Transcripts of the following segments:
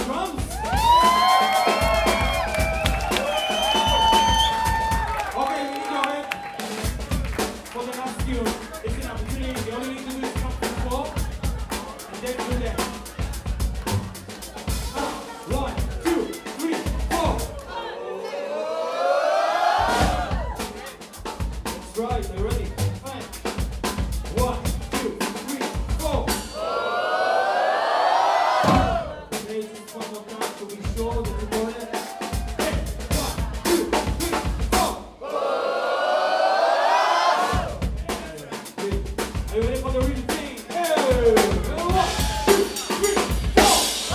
drums. Okay, we need your help for the last tune. It's an opportunity. All you need to do is come to the floor and then do that. 1, 2, 3, 4. That's right, are you ready? Fine. 1, 2, 3, 4. Okay, just one more time to be sure that you got it. Hey, 1, 2, 3, 4. Are you ready for the real thing? Hey, 1, 2, 3, 4.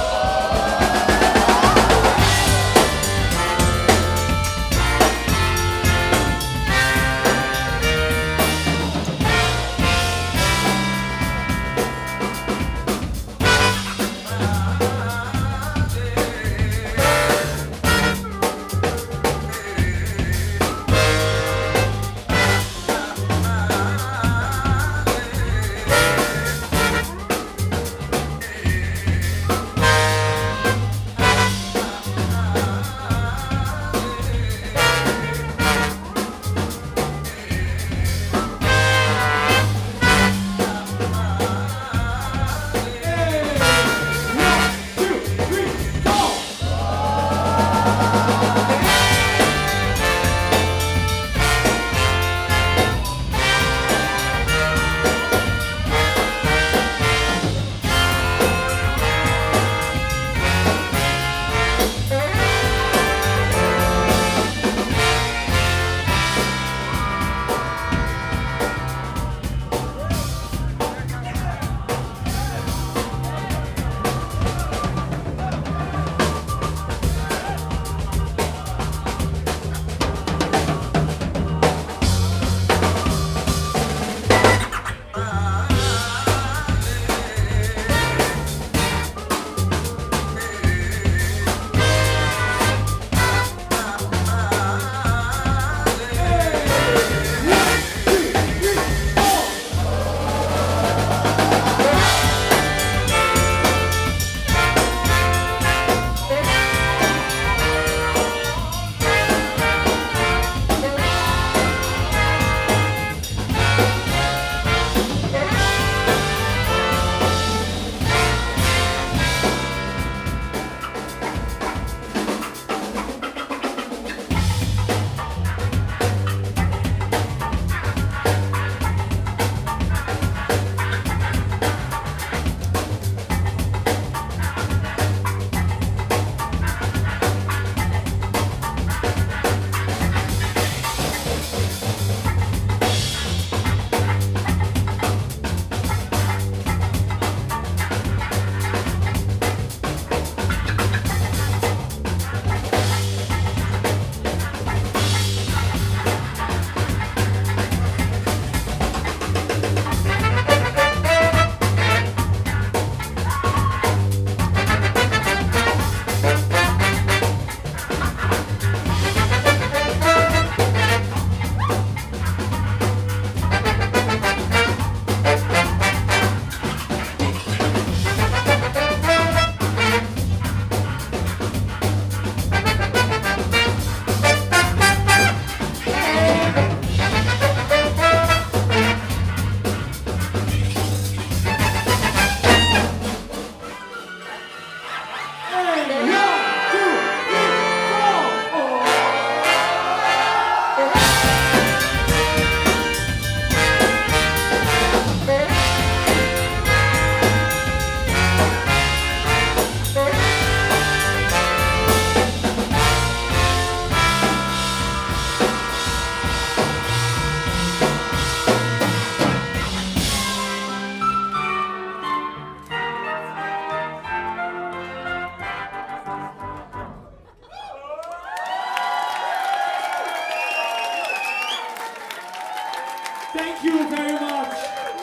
Thank you very much,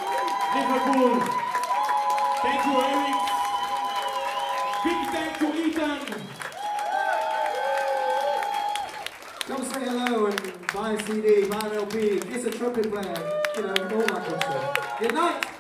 Liverpool. Thank you, Eric. Big thank you, Ethan. Come say hello and buy a CD, buy an LP, get a trumpet player, you know, all that good stuff. Good night.